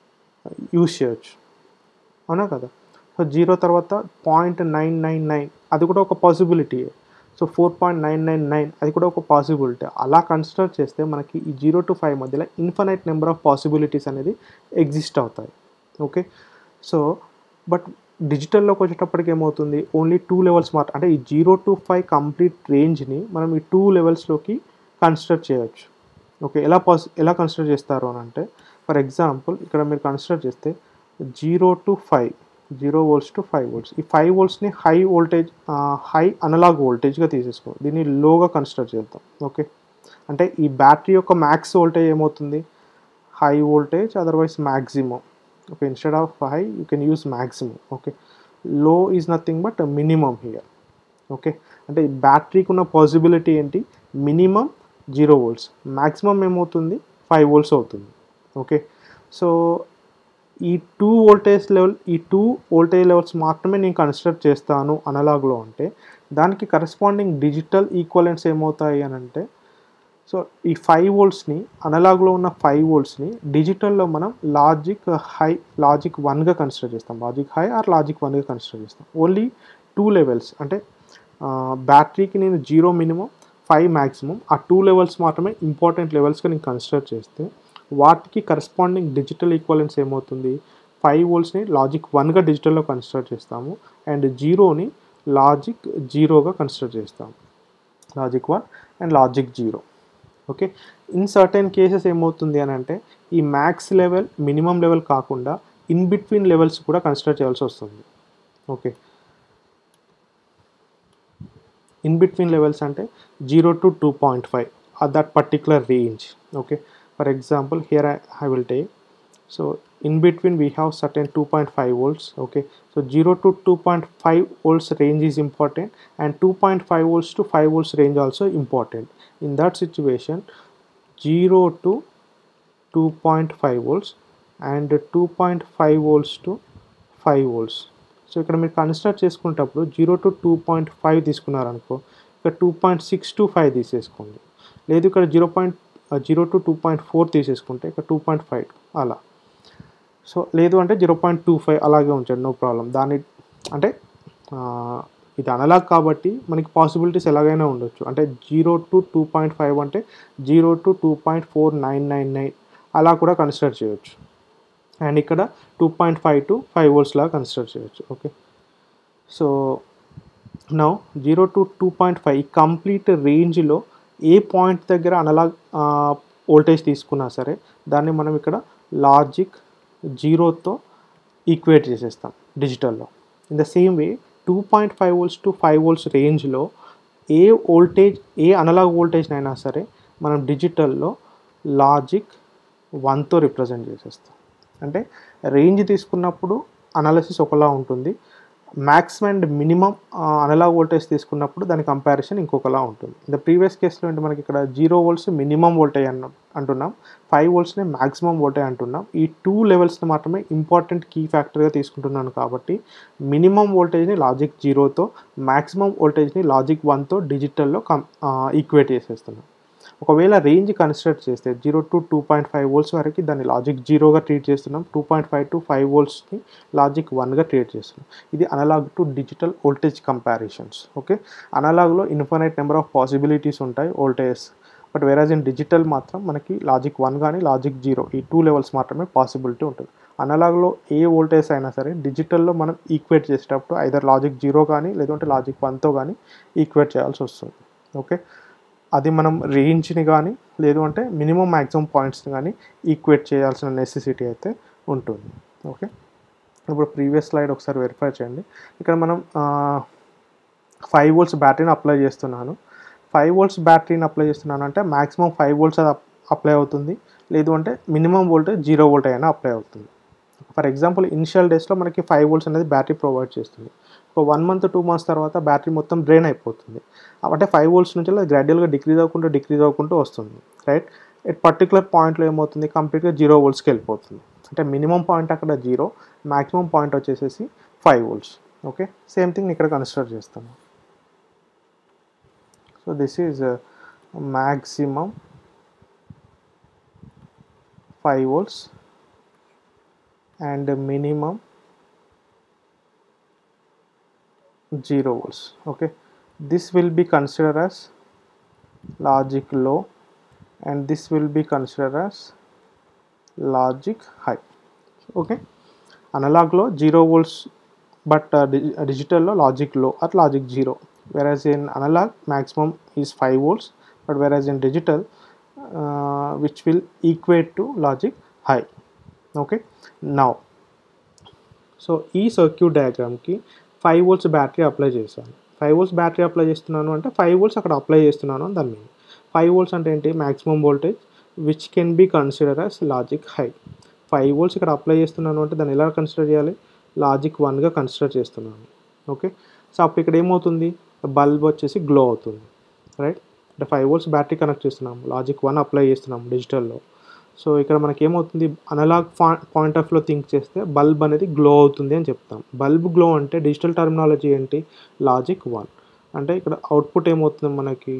యూజ్ చేయొచ్చు, అవునా కదా. సో జీరో తర్వాత పాయింట్ నైన్ నైన్ నైన్ అది కూడా ఒక possibility. So four point nine nine nine అది కూడా ఒక పాసిబిలిటీ. అలా కన్సిడర్ చేస్తే మనకి ఈ జీరో టు ఫైవ్ మధ్యలో ఇన్ఫనైట్ నెంబర్ ఆఫ్ పాసిబిలిటీస్ అనేది ఎగ్జిస్ట్ అవుతాయి. ఓకే, సో బట్ డిజిటల్లోకి వచ్చేటప్పటికి ఏమవుతుంది, ఓన్లీ టూ లెవెల్స్ మాత్రం, అంటే ఈ జీరో టు ఫైవ్ కంప్లీట్ రేంజ్ని మనం ఈ టూ లెవెల్స్లోకి కన్సిడర్ చేయొచ్చు. ఓకే, ఎలా పాసి ఎలా కన్సిడర్ చేస్తారు అని అంటే, ఫర్ ఎగ్జాంపుల్ ఇక్కడ మీరు కన్సిడర్ చేస్తే zero to five, zero volts to five volts, ఈ ఫైవ్ వోల్ట్స్ని హై వోల్టేజ్, హై అనలాగ్ వోల్టేజ్గా తీసేసుకో, దీన్ని లోగా కన్సిడర్ చేద్దాం. ఓకే, అంటే ఈ బ్యాటరీ యొక్క మ్యాక్స్ వోల్టేజ్ ఏమవుతుంది, high voltage, otherwise maximum. Okay, instead of high you can use maximum. Okay, low is nothing but a minimum here. Okay, అంటే బ్యాటరీకి ఉన్న పాసిబిలిటీ ఏంటి, మినిమం జీరో వోల్ట్స్, మ్యాక్సిమం ఏమవుతుంది five volts అవుతుంది. Okay, so ఈ two voltage level ఈ two voltage levels మాత్రమే నేను consider చేస్తాను అనలాగ్లో అంటే, దానికి కరస్పాండింగ్ డిజిటల్ ఈక్వలెంట్స్ ఏమవుతాయి అని అంటే, సో ఈ ఫైవ్ వోల్ట్స్ని అనలాగ్లో ఉన్న ఫైవ్ వోల్ట్స్ని డిజిటల్లో మనం లాజిక్ హై, లాజిక్ వన్గా కన్సిడర్ చేస్తాం, లాజిక్ హై ఆర్ లాజిక్ వన్గా కన్సిడర్ చేస్తాం. ఓన్లీ టూ లెవెల్స్, అంటే బ్యాటరీకి నేను జీరో మినిమం, ఫైవ్ మ్యాక్సిమం, ఆ టూ లెవెల్స్ మాత్రమే ఇంపార్టెంట్ లెవెల్స్గా నేను కన్సిడర్ చేస్తే, వాటికి కరస్పాండింగ్ డిజిటల్ ఈక్వలెన్స్ ఏమవుతుంది, ఫైవ్ వోల్ట్స్ని లాజిక్ వన్గా డిజిటల్లో కన్సిడర్ చేస్తాము అండ్ జీరోని లాజిక్ జీరోగా కన్సిడర్ చేస్తాము, logic one and logic zero. Okay, in certain cases ఏమవుతుంది అని అంటే, ఈ మ్యాక్స్ లెవెల్, మినిమం లెవెల్ కాకుండా ఇన్ బిట్వీన్ లెవెల్స్ కూడా కన్సిడర్ చేయాల్సి వస్తుంది. ఓకే, ఇన్ బిట్వీన్ లెవెల్స్ అంటే zero to two point five, that particular range. Okay, for example here I I will take, so in between we have certain two point five volts. Okay, so zero to two point five volts range is important and two point five volts to five volts range also important. In that situation zero to two point five volts and two point five volts to five volts. So ఇక్కడ మీరు consider చేసుకునేటప్పుడు zero to two point five తీసుకున్నారనుకో, ఇక్కడ two point six to five తీసేసుకోండి, లేదు ఇక్కడ zero point zero to two point four తీసేసుకుంటే ఇక్కడ టూ పాయింట్ ఫైవ్ అలా. సో లేదు అంటే జీరో పాయింట్ టూ ఫైవ్ అలాగే ఉంచండి, నో ప్రాబ్లం. దాన్ని అంటే ఇది అనలాగ్ కాబట్టి మనకి పాసిబిలిటీస్ ఎలాగైనా ఉండొచ్చు, అంటే zero to two point five అంటే zero to two point four nine nine nine అలా కూడా కన్సిడర్ చేయొచ్చు. అండ్ ఇక్కడ two point five to five volts లాగా కన్సిడర్ చేయొచ్చు. Okay, so now zero to two point five complete రేంజ్లో ఏ point దగ్గర అనలాగ్ వోల్టేజ్ తీసుకున్నా సరే దాన్ని మనం ఇక్కడ లాజిక్ జీరోతో ఈక్వేట్ చేసేస్తాం డిజిటల్లో. In the same way two point five volts to five volts రేంజ్లో ఏ వోల్టేజ్ ఏ అనలాగ్ వోల్టేజ్ అయినా సరే మనం డిజిటల్లో లాజిక్ వన్తో రిప్రజెంట్ చేసేస్తాం. అంటే రేంజ్ తీసుకున్నప్పుడు అనాలిసిస్ ఒకలా ఉంటుంది, maximum and minimum analog voltage తీసుకున్నప్పుడు దాని కంపారిజన్ ఇంకొకలా ఉంటుంది. ద ప్రీవియస్ కేసులో అంటే మనకి ఇక్కడ జీరో వోల్ట్స్ మినిమం వోల్టేజ్ అన్న అంటున్నాం, ఫైవ్ వోల్ట్స్ని మ్యాక్సిమం వోల్టేజ్ అంటున్నాం. ఈ టూ లెవెల్స్ని మాత్రమే ఇంపార్టెంట్ కీ ఫ్యాక్టర్గా తీసుకుంటున్నాను కాబట్టి మినిమం వోల్టేజ్ని లాజిక్ జీరోతో, మ్యాక్సిమం వోల్టేజ్ని లాజిక్ వన్తో డిజిటల్లో కం ఈక్వేట్ చేసేస్తున్నాం. ఒకవేళ రేంజ్ కన్సిడర్ చేస్తే zero to two point five volts వరకు దాన్ని లాజిక్ జీరోగా ట్రీట్ చేస్తున్నాం, two point five to five వోల్ట్స్ని లాజిక్ వన్గా ట్రీట్ చేస్తున్నాం. ఇది analog to digital voltage comparisons. Okay, అనలాగ్లో ఇన్ఫినైట్ నెంబర్ ఆఫ్ పాసిబిలిటీస్ ఉంటాయి voltage, but whereas in digital మాత్రం మనకి లాజిక్ వన్ కానీ లాజిక్ జీరో ఈ టూ లెవెల్స్ మాత్రమే పాసిబిలిటీ ఉంటుంది. అనలాగ్లో ఏ వోల్టేజ్ అయినా సరే డిజిటల్లో మనం ఈక్వేట్ చేసేటప్పుడు ఐదర్ లాజిక్ జీరో కానీ లేదంటే లాజిక్ వన్తో కానీ ఈక్వేట్ చేయాల్సి వస్తుంది. ఓకే, అది మనం రేంజ్ని కానీ లేదు అంటే మినిమం మ్యాక్సిమం పాయింట్స్ని కానీ ఈక్వేట్ చేయాల్సిన నెసెసిటీ అయితే ఉంటుంది. ఓకే, ఇప్పుడు ప్రీవియస్ స్లైడ్ ఒకసారి వెరిఫై చేయండి. ఇక్కడ మనం ఫైవ్ వోల్ట్స్ బ్యాటరీని అప్లై చేస్తున్నాను. ఫైవ్ వోల్ట్స్ బ్యాటరీని అప్లై చేస్తున్నాను అంటే మ్యాక్సిమం ఫైవ్ వోల్ట్స్ అది అప్లై అవుతుంది, లేదు అంటే మినిమం వోల్టేజ్ జీరో వోల్టేజ్ అయినా అప్లై అవుతుంది. ఫర్ ఎగ్జాంపుల్ ఇనిషియల్ డేస్లో మనకి ఫైవ్ వోల్ట్స్ అనేది బ్యాటరీ ప్రొవైడ్ చేస్తుంది. ఒక వన్ మంత్ టూ మంత్స్ తర్వాత బ్యాటరీ మొత్తం డ్రైన్ అయిపోతుంది. అంటే ఫైవ్ వోల్ట్స్ నుంచి అది గ్రాడ్యువల్గా డిక్రీజ్ అవ్వకుండా డిక్రీజ్ అవ్వకుంటూ వస్తుంది, రైట్. ఎట్ పర్టికులర్ పాయింట్లో ఏమవుతుంది, కంప్లీట్గా జీరో వోల్ట్స్కి వెళ్ళిపోతుంది. అంటే మినిమం పాయింట్ అక్కడ జీరో, మ్యాక్సిమం పాయింట్ వచ్చేసేసి five volts. Okay, same thing ఇక్కడ కన్సిడర్ చేస్తాను. So this is maximum five volts and minimum zero volts. Okay, this will be considered as logic low and this will be considered as logic high. Okay, analog low zero volts, but uh, digital low logic low or logic zero, whereas in analog maximum is five volts, but whereas in digital uh, which will equate to logic high. Okay, now so ఈ circuit డయాగ్రామ్కి five volts battery apply చేశాను. Five volts battery apply చేస్తున్నాను అంటే five volts అక్కడ apply చేస్తున్నాను అని దాని mean. Five volts అంటే ఏంటి, maximum voltage which can be consider as logic high. Five volts ఇక్కడ అప్లై చేస్తున్నాను అంటే దాన్ని ఎలా కన్సిడర్ చేయాలి, లాజిక్ వన్గా కన్సిడర్ చేస్తున్నాను. ఓకే, సో అప్పుడు ఇక్కడ ఏమవుతుంది, బల్బ్ వచ్చేసి గ్లో అవుతుంది, రైట్. అంటే ఫైవ్ వోల్ట్స్ బ్యాటరీ కనెక్ట్ చేస్తున్నాము, లాజిక్ వన్ అప్లై చేస్తున్నాము డిజిటల్లో. సో ఇక్కడ మనకి ఏమవుతుంది, అనలాగ్ పాయింట్ ఆఫ్ లో థింక్ చేస్తే బల్బ్ అనేది గ్లో అవుతుంది అని చెప్తాం. బల్బ్ గ్లో అంటే డిజిటల్ టర్మినాలజీ ఏంటి, లాజిక్ వన్. అంటే ఇక్కడ అవుట్పుట్ ఏమవుతుంది మనకి,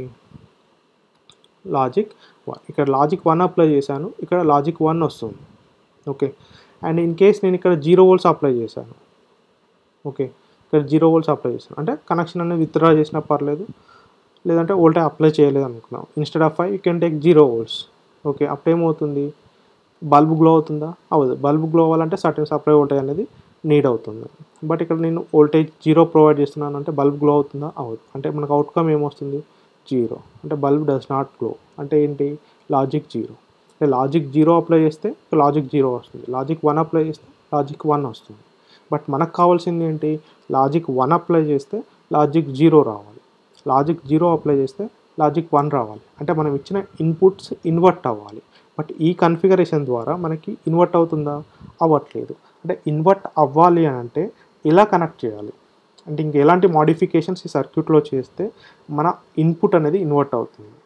లాజిక్ వన్. ఇక్కడ లాజిక్ వన్ అప్లై చేశాను, ఇక్కడ లాజిక్ వన్ వస్తుంది. ఓకే, అండ్ ఇన్ కేస్ నేను ఇక్కడ జీరో వోల్ట్స్ అప్లై చేశాను. ఓకే, ఇక్కడ జీరో వోల్ట్స్ అప్లై చేశాను అంటే కనెక్షన్ అనేది విత్డ్రా చేసినా పర్లేదు, లేదంటే వోల్టేజ్ అప్లై చేయలేదు అనుకున్నాం. Instead of five you can take zero volts. Okay, అప్పుడు ఏమవుతుంది, బల్బ్ గ్లో అవుతుందా, అవ్వదు. బల్బ్ గ్లో అవ్వాలంటే సర్టెన్ సప్లై వోల్టేజ్ అనేది నీడ్ అవుతుంది. బట్ ఇక్కడ నేను వోల్టేజ్ జీరో ప్రొవైడ్ చేస్తున్నాను అంటే బల్బ్ గ్లో అవుతుందా, అవ్వదు. అంటే మనకు అవుట్కమ్ ఏమొస్తుంది, జీరో. అంటే బల్బ్ డస్ నాట్ గ్లో. అంటే ఏంటి, లాజిక్ జీరో. అంటే లాజిక్ జీరో అప్లై చేస్తే లాజిక్ జీరో వస్తుంది, లాజిక్ వన్ అప్లై చేస్తే లాజిక్ వన్ వస్తుంది. బట్ మనకు కావాల్సింది ఏంటి, లాజిక్ వన్ అప్లై చేస్తే లాజిక్ జీరో రావాలి, లాజిక్ జీరో అప్లై చేస్తే లాజిక్ వన్ రావాలి. అంటే మనం ఇచ్చిన ఇన్పుట్స్ ఇన్వర్ట్ అవ్వాలి. బట్ ఈ కన్ఫిగరేషన్ ద్వారా మనకి ఇన్వర్ట్ అవుతుందా, అవ్వట్లేదు. అంటే ఇన్వర్ట్ అవ్వాలి అని అంటే ఇలా కనెక్ట్ చేయాలి. అంటే ఇంక ఎలాంటి మోడిఫికేషన్స్ ఈ సర్క్యూట్లో చేస్తే మన ఇన్పుట్ అనేది ఇన్వర్ట్ అవుతుంది.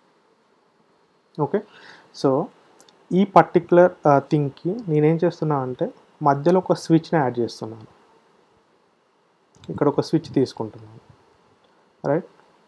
ఓకే, సో ఈ పర్టిక్యులర్ థింగ్కి నేనేం చేస్తున్నా అంటే మధ్యలో ఒక స్విచ్ని యాడ్ చేస్తున్నాను. ఇక్కడ ఒక స్విచ్ తీసుకుంటున్నాను, రైట్.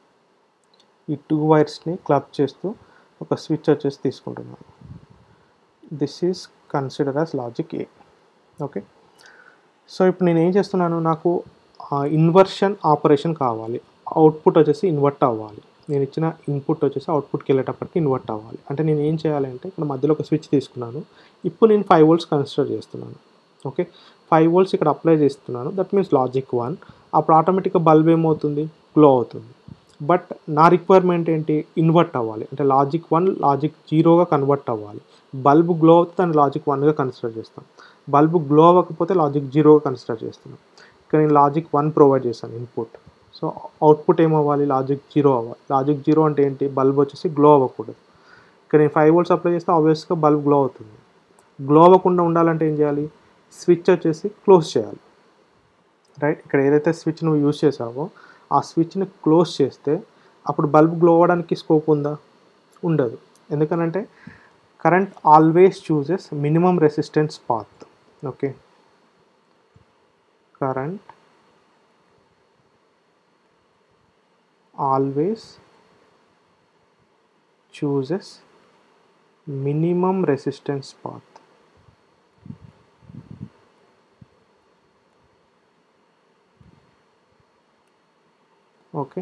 ఈ టూ వైర్స్ని క్లబ్ చేస్తూ ఒక స్విచ్ వచ్చేసి తీసుకుంటున్నాను. This is consider as logic A. Okay, so ఇప్పుడు నేను ఏం చేస్తున్నాను, నాకు ఇన్వర్షన్ ఆపరేషన్ కావాలి, అవుట్పుట్ వచ్చేసి ఇన్వర్ట్ అవ్వాలి. నేను ఇచ్చిన ఇన్పుట్ వచ్చేసి అవుట్పుట్కి వెళ్ళేటప్పటికి ఇన్వర్ట్ అవ్వాలి. అంటే నేను ఏం చేయాలంటే ఇక్కడ మధ్యలో ఒక స్విచ్ తీసుకున్నాను. ఇప్పుడు నేను ఫైవ్ వోల్ట్స్ కన్సిడర్ చేస్తున్నాను. ఓకే, ఫైవ్ వోల్ట్స్ ఇక్కడ అప్లై చేస్తున్నాను. That means logic one. అప్పుడు ఆటోమేటిక్గా బల్బ్ ఏమవుతుంది, గ్లో అవుతుంది. బట్ నా రిక్వైర్మెంట్ ఏంటి, ఇన్వర్ట్ అవ్వాలి. అంటే లాజిక్ వన్ లాజిక్ జీరోగా కన్వర్ట్ అవ్వాలి. బల్బ్ గ్లో అవుతుంది, దాన్ని లాజిక్ వన్గా కన్సిడర్ చేస్తాం. బల్బ్ గ్లో అవ్వకపోతే లాజిక్ జీరోగా కన్సిడర్ చేస్తున్నాం. ఇక్కడ నేను లాజిక్ వన్ ప్రొవైడ్ చేశాను ఇన్పుట్. సో అవుట్పుట్ ఏమవ్వాలి, లాజిక్ జీరో అవ్వాలి. లాజిక్ జీరో అంటే ఏంటి, బల్బ్ వచ్చేసి గ్లో అవ్వకూడదు. ఇక్కడ నేను ఫైవ్ వోల్ట్స్ అప్లై చేస్తే ఆబ్వియస్గా బల్బ్ గ్లో అవుతుంది. గ్లో అవ్వకుండా ఉండాలంటే ఏం చేయాలి, స్విచ్ వచ్చేసి క్లోజ్ చేయాలి. రైట్, ఇక్కడ ఏదైతే స్విచ్ నువ్వు యూజ్ చేసావో ఆ స్విచ్ని క్లోజ్ చేస్తే అప్పుడు బల్బ్ గ్లో అవ్వడానికి స్కోప్ ఉందా, ఉండదు. ఎందుకనంటే current always chooses minimum resistance path. Okay, current always chooses minimum resistance path. Okay,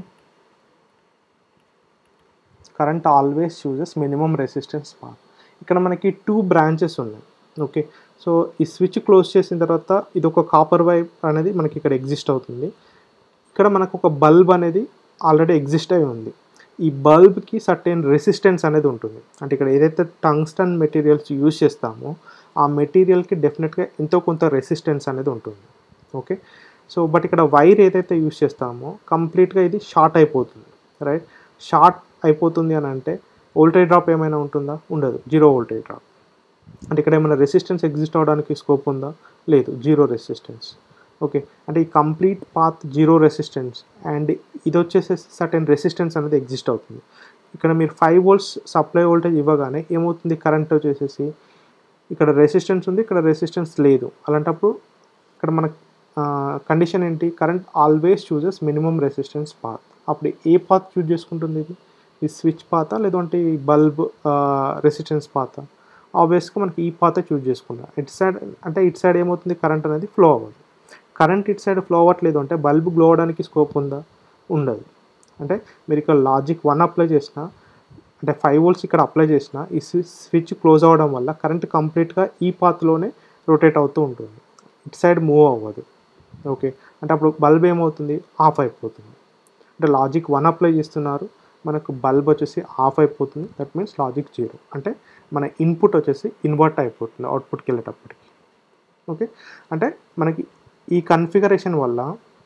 current always chooses minimum resistance path. ఇక్కడ మనకి టూ బ్రాంచెస్ ఉన్నాయి. ఓకే, సో ఈ స్విచ్ క్లోజ్ చేసిన తర్వాత ఇది ఒక కాపర్ వైర్ అనేది మనకి ఇక్కడ ఎగ్జిస్ట్ అవుతుంది. ఇక్కడ మనకు ఒక బల్బ్ అనేది ఆల్రెడీ ఎగ్జిస్ట్ అయి ఉంది. ఈ బల్బ్కి సర్టెన్ రెసిస్టెన్స్ అనేది ఉంటుంది. అంటే ఇక్కడ ఏదైతే టంగ్స్టన్ మెటీరియల్స్ యూజ్ చేస్తామో ఆ మెటీరియల్కి డెఫినెట్గా ఎంతో కొంత రెసిస్టెన్స్ అనేది ఉంటుంది. ఓకే, సో బట్ ఇక్కడ వైర్ ఏదైతే యూజ్ చేస్తామో కంప్లీట్గా ఇది షార్ట్ అయిపోతుంది. రైట్, షార్ట్ అయిపోతుంది అని అంటే వోల్టేజ్ డ్రాప్ ఏమైనా ఉంటుందా, ఉండదు, జీరో వోల్టేజ్ డ్రాప్. అంటే ఇక్కడ ఏమైనా రెసిస్టెన్స్ ఎగ్జిస్ట్ అవ్వడానికి స్కోప్ ఉందా, లేదు, జీరో రెసిస్టెన్స్. ఓకే, అంటే ఈ complete path zero resistance and ఇది వచ్చేసి సర్టెన్ రెసిస్టెన్స్ అనేది ఎగ్జిస్ట్ అవుతుంది. ఇక్కడ మీరు ఫైవ్ వోల్ట్స్ సప్లై వోల్టేజ్ ఇవ్వగానే ఏమవుతుంది, కరెంట్ వచ్చేసేసి ఇక్కడ రెసిస్టెన్స్ ఉంది, ఇక్కడ రెసిస్టెన్స్ లేదు. అలాంటప్పుడు ఇక్కడ మన కండిషన్ ఏంటి, current always chooses minimum resistance path. అప్పుడు ఏ పాత్ చూజ్ చేసుకుంటుంది, ఇది ఈ స్విచ్ పాత లేదంటే ఈ బల్బ్ రెసిస్టెన్స్ పాత. ఆబ్వియస్గా మనకి ఈ పాత చూజ్ చేసుకుంటాం. ఇటు సైడ్ అంటే ఇటు సైడ్ ఏమవుతుంది, కరెంట్ అనేది ఫ్లో అవ్వదు. కరెంట్ ఇటు సైడ్ ఫ్లో అవ్వట్లేదు అంటే బల్బ్ గ్లో అవ్వడానికి స్కోప్ ఉందా, ఉండదు. అంటే మీరు ఇక్కడ లాజిక్ వన్ అప్లై చేసిన అంటే ఫైవ్ వోల్ట్స్ ఇక్కడ అప్లై చేసిన ఈ స్విచ్ క్లోజ్ అవ్వడం వల్ల కరెంట్ కంప్లీట్గా ఈ పాత్లోనే రొటేట్ అవుతూ ఉంటుంది, ఇటు సైడ్ మూవ్ అవ్వదు. ఓకే, అంటే అప్పుడు బల్బ్ ఏమవుతుంది, ఆఫ్ అయిపోతుంది. అంటే లాజిక్ వన్ అప్లై చేస్తున్నారు, మనకు బల్బ్ వచ్చేసి ఆఫ్ అయిపోతుంది. That means logic zero. అంటే మన ఇన్పుట్ వచ్చేసి ఇన్వర్ట్ అయిపోతుంది అవుట్పుట్కి వెళ్ళేటప్పటికి. ఓకే, అంటే మనకి ఈ కన్ఫిగరేషన్ వల్ల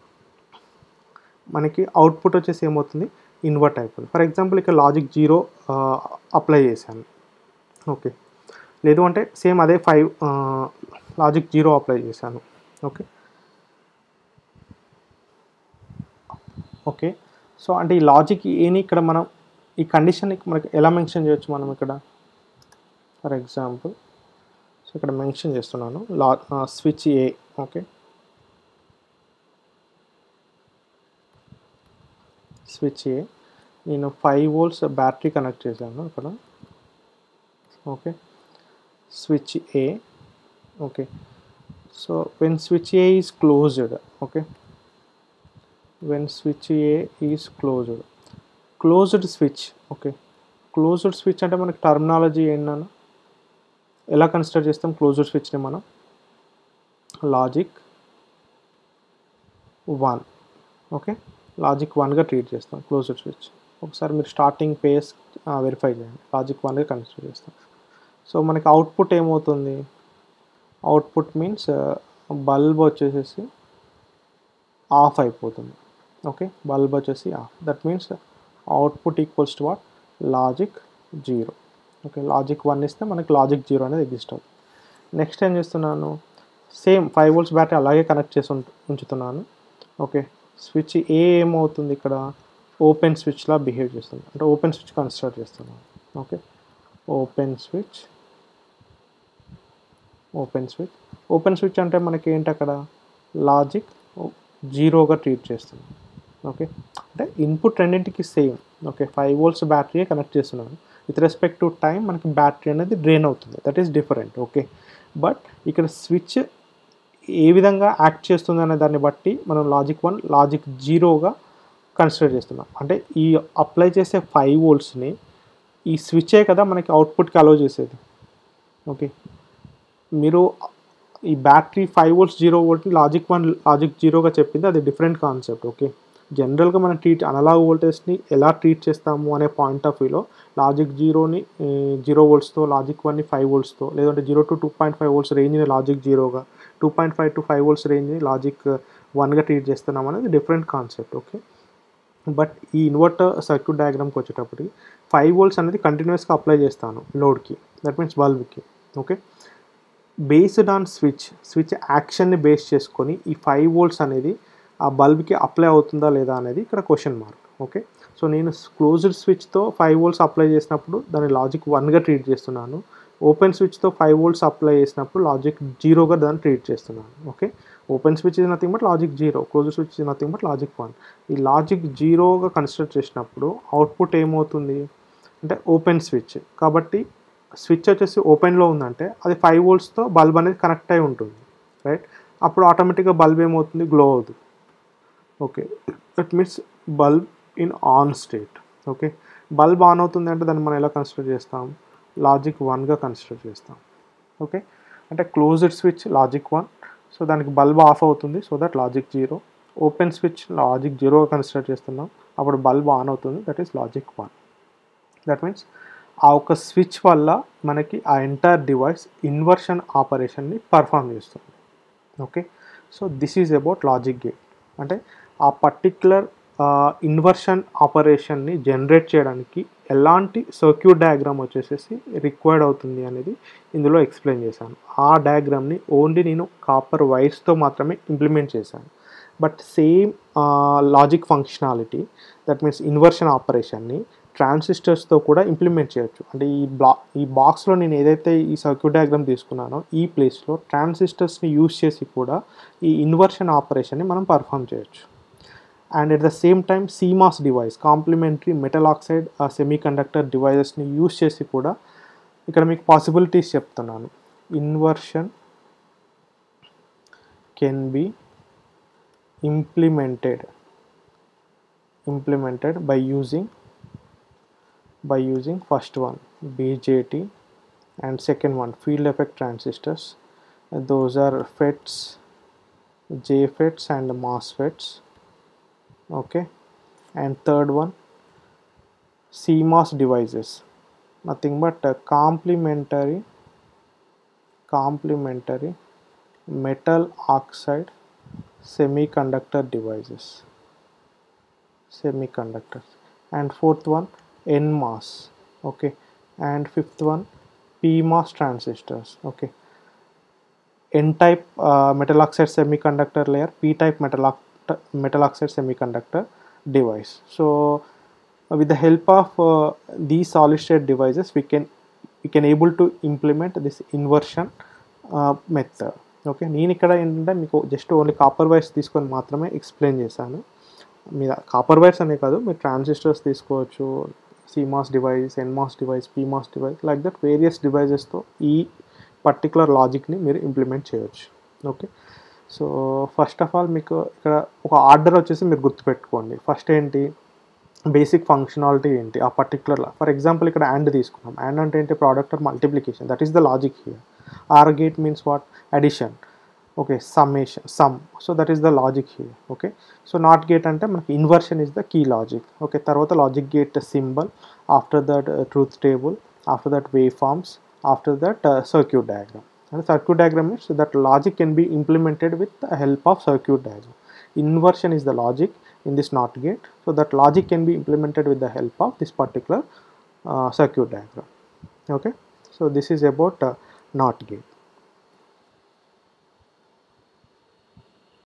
మనకి అవుట్పుట్ వచ్చేసి ఏమవుతుంది, ఇన్వర్ట్ అయిపోతుంది. ఫర్ ఎగ్జాంపుల్ ఇక్కడ లాజిక్ జీరో అప్లై చేశాను. ఓకే, లేదు అంటే సేమ్ అదే ఫైవ్ లాజిక్ జీరో అప్లై చేశాను. ఓకే ఓకే సో అంటే ఈ లాజిక్ ఏని ఇక్కడ మనం ఈ కండిషన్ మనకి ఎలా మెన్షన్ చేయొచ్చు, మనం ఇక్కడ ఫర్ ఎగ్జాంపుల్ సో ఇక్కడ మెన్షన్ చేస్తున్నాను లా switch A. Okay, switch A నేను ఫైవ్ వోల్ట్స్ బ్యాటరీ కనెక్ట్ చేశాను ఇక్కడ. Okay, switch A. Okay, so when switch A is closed. Okay, when switch A is closed closed switch. Okay, closed switch అంటే మనకి terminology ఏంటన్నా, ఎలా consider చేస్తాం closed స్విచ్ని మనం, లాజిక్ వన్. ఓకే, లాజిక్ వన్గా ట్రీట్ చేస్తాం క్లోజ్డ్ స్విచ్. ఒకసారి మీరు స్టార్టింగ్ పేస్ వెరిఫై చేయండి, లాజిక్ వన్గా కన్సిడర్ చేస్తాం. సో మనకి అవుట్పుట్ ఏమవుతుంది, అవుట్పుట్ మీన్స్ బల్బ్ వచ్చేసేసి ఆఫ్ అయిపోతుంది. ఓకే, బల్బ్ వచ్చేసి off. That means output equals to what, logic zero. Okay, logic one ఇస్తే మనకి లాజిక్ జీరో అనేది ఎగ్జిస్ట్ అవుతుంది. నెక్స్ట్ ఏం చేస్తున్నాను, సేమ్ ఫైవ్ వోల్ట్స్ బ్యాటరీ అలాగే కనెక్ట్ చేసి ఉంచుతున్నాను. ఓకే, స్విచ్ ఏ ఏమవుతుంది ఇక్కడ, ఓపెన్ స్విచ్లా బిహేవ్ చేస్తుంది. అంటే ఓపెన్ స్విచ్ కన్సిడర్ చేస్తున్నాను. Okay, open switch open switch open switch అంటే మనకి ఏంటి అక్కడ, లాజిక్ జీరోగా ట్రీట్ చేస్తుంది. ఓకే, అంటే ఇన్పుట్ రెండింటికి same. Okay, five volts battery connect చేస్తున్నాను. విత్ రెస్పెక్ట్ టు టైం మనకి బ్యాటరీ అనేది డ్రైన్ అవుతుంది, that is different. Okay, but ఇక్కడ స్విచ్ ఏ విధంగా యాక్ట్ చేస్తుంది అనే దాన్ని బట్టి మనం లాజిక్ వన్ లాజిక్ జీరోగా కన్సిడర్ చేస్తున్నాం. అంటే ఈ అప్లై చేసే ఫైవ్ వోల్ట్స్ని ఈ స్విచ్చే కదా మనకి అవుట్పుట్కి అలో చేసేది. ఓకే, మీరు ఈ బ్యాటరీ ఫైవ్ వోల్ట్స్ జీరో వోల్ట్ని లాజిక్ వన్ లాజిక్ జీరోగా చెప్పింది, అది డిఫరెంట్ కాన్సెప్ట్. ఓకే, జనరల్గా మనం ట్రీట్ అనలాగ్ వోల్టేజ్ని ఎలా ట్రీట్ చేస్తాము అనే పాయింట్ ఆఫ్ వ్యూలో లాజిక్ జీరోని జీరో వోల్ట్స్తో, లాజిక్ వన్ని ఫైవ్ వోల్ట్స్తో, లేదంటే zero to two point five volts రేంజ్ని లాజిక్ జీరోగా, two point five to five volts రేంజ్ని లాజిక్ వన్గా ట్రీట్ చేస్తున్నాం అనేది డిఫరెంట్ కాన్సెప్ట్. ఓకే, బట్ ఈ ఇన్వర్టర్ సర్క్యూట్ డయాగ్రామ్కి వచ్చేటప్పటికి ఫైవ్ వోల్ట్స్ అనేది కంటిన్యూస్గా అప్లై చేస్తాను లోడ్కి, దట్ మీన్స్ బల్బ్కి. Okay, based on switch switch యాక్షన్ని బేస్ చేసుకొని ఈ ఫైవ్ వోల్ట్స్ అనేది ఆ బల్బ్కి అప్లై అవుతుందా లేదా అనేది ఇక్కడ క్వశ్చన్ మార్క్. ఓకే, సో నేను క్లోజ్డ్ స్విచ్తో ఫైవ్ వోల్ట్స్ అప్లై చేసినప్పుడు దాన్ని లాజిక్ వన్గా ట్రీట్ చేస్తున్నాను. ఓపెన్ స్విచ్తో ఫైవ్ వోల్ట్స్ అప్లై చేసినప్పుడు లాజిక్ జీరోగా దాన్ని ట్రీట్ చేస్తున్నాను. Okay, open switch is nothing but logic zero, closed switch is nothing but logic one. ఈ లాజిక్ జీరోగా కన్సిడర్ చేసినప్పుడు అవుట్పుట్ ఏమవుతుంది అంటే ఓపెన్ స్విచ్ కాబట్టి స్విచ్ వచ్చేసి ఓపెన్లో ఉందంటే అది ఫైవ్ వోల్ట్స్తో బల్బ్ అనేది కనెక్ట్ అయి ఉంటుంది, రైట్? అప్పుడు ఆటోమేటిక్గా బల్బ్ ఏమవుతుంది, గ్లో అవుతుంది. Okay, that means bulb in on state. Okay, bulb on అవుతుంది అంటే దాన్ని మనం ఎలా కన్సిడర్ చేస్తాం, లాజిక్ వన్గా కన్సిడర్ చేస్తాం. ఓకే, అంటే closed switch logic one, so దానికి బల్బ్ ఆఫ్ అవుతుంది, so that logic zero. Open switch logic జీరోగా కన్సిడర్ చేస్తున్నాం, అప్పుడు బల్బ్ ఆన్ అవుతుంది, that is logic one. That means ఆ ఒక స్విచ్ వల్ల మనకి ఆ ఎంటైర్ డివైస్ ఇన్వర్షన్ ఆపరేషన్ని పర్ఫామ్ చేస్తుంది. Okay, so this is about logic gate. అంటే ఆ పర్టిక్యులర్ ఇన్వర్షన్ ఆపరేషన్ని జనరేట్ చేయడానికి ఎలాంటి సర్క్యూట్ డయాగ్రామ్ వచ్చేసేసి రిక్వైర్డ్ అవుతుంది అనేది ఇందులో ఎక్స్ప్లెయిన్ చేశాను. ఆ డయాగ్రామ్ని ఓన్లీ నేను కాపర్ వైర్స్తో మాత్రమే ఇంప్లిమెంట్ చేశాను. But same logic functionality, that means inversion ఆపరేషన్ని ట్రాన్సిస్టర్స్తో కూడా ఇంప్లిమెంట్ చేయొచ్చు. అంటే ఈ బ్లా ఈ బాక్స్లో నేను ఏదైతే ఈ సర్క్యూట్ డయాగ్రామ్ తీసుకున్నానో ఈ ప్లేస్లో ట్రాన్సిస్టర్స్ని యూజ్ చేసి కూడా ఈ ఇన్వర్షన్ ఆపరేషన్ని మనం పర్ఫామ్ చేయొచ్చు. And at the same time CMOS device, complementary metal oxide semiconductor డివైజెస్ని యూజ్ చేసి కూడా ఇక్కడ మీకు పాసిబిలిటీస్ చెప్తున్నాను. Inversion can be implemented implemented by using by using first one B J T and second one field effect transistors. Those are FETs, J FETs and MOSFETs. Okay, and third one C MOS devices, nothing but uh, complementary complementary metal oxide semiconductor devices, semiconductors. And fourth one N MOS. Okay, and fifth one P MOS transistors. Okay, N type uh, metal oxide semiconductor layer, P type metal, metal oxide semiconductor device. So uh, with the help of uh, these solid state devices we can we can able to implement this inversion uh, method. Okay, నేను ఇక్కడ ఏంటంటే మీకు just only copper wires తీసుకొని మాత్రమే explain చేశాను. మీరు copper wires అనే కాదు, మీరు ట్రాన్సిస్టర్స్ తీసుకోవచ్చు, C MOS device, N MOS device, P MOS device, like that various devices తో ఈ పర్టికులర్ లాజిక్ని మీరు ఇంప్లిమెంట్ చేయొచ్చు. Okay, so first of all మీకు ఇక్కడ ఒక ఆర్డర్ వచ్చేసి మీరు గుర్తుపెట్టుకోండి. ఫస్ట్ ఏంటి, బేసిక్ ఫంక్షనాలిటీ ఏంటి ఆ పర్టికులర్. ఫర్ ఎగ్జాంపుల్ ఇక్కడ అండ్ తీసుకున్నాం, అండ్ అంటే ఏంటి, product or multiplication, that is the logic here. Or gate means what, addition. Okay, summation, sum, so that is the logic here. Okay, so not gate అంటే మనకి inversion is the key logic. Okay, తర్వాత logic gate symbol, after that truth table, after that waveforms, after that circuit diagram. And circuit diagram means that logic can be implemented with the help of circuit diagram. Inversion is the logic in this NOT gate, so that logic can be implemented with the help of this particular uh, circuit diagram. Okay, so this is about uh, NOT gate.